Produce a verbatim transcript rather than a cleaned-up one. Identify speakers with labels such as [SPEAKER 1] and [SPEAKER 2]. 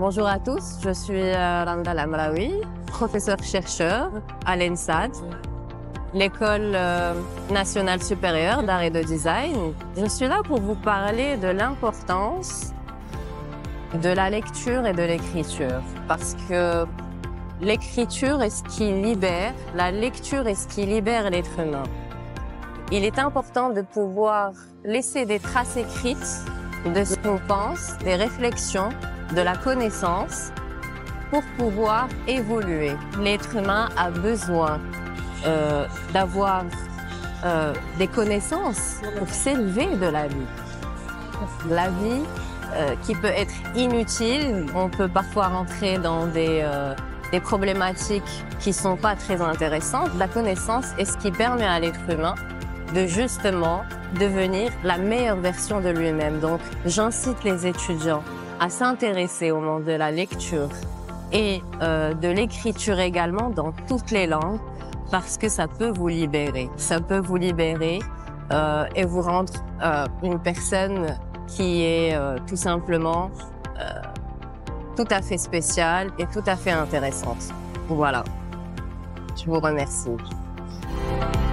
[SPEAKER 1] Bonjour à tous, je suis euh, Randa Lamraoui, professeur-chercheur à l'ENSAD, l'École euh, nationale supérieure d'art et de design. Je suis là pour vous parler de l'importance de la lecture et de l'écriture, parce que l'écriture est ce qui libère, la lecture est ce qui libère l'être humain. Il est important de pouvoir laisser des traces écrites de ce qu'on pense, des réflexions, de la connaissance pour pouvoir évoluer. L'être humain a besoin euh, d'avoir euh, des connaissances pour s'élever de la vie. La vie euh, qui peut être inutile, on peut parfois rentrer dans des, euh, des problématiques qui sont pas très intéressantes. La connaissance est ce qui permet à l'être humain de justement devenir la meilleure version de lui-même. Donc, j'incite les étudiants à s'intéresser au monde de la lecture et euh, de l'écriture également dans toutes les langues, parce que ça peut vous libérer. Ça peut vous libérer euh, et vous rendre euh, une personne qui est euh, tout simplement euh, tout à fait spéciale et tout à fait intéressante. Voilà. Je vous remercie.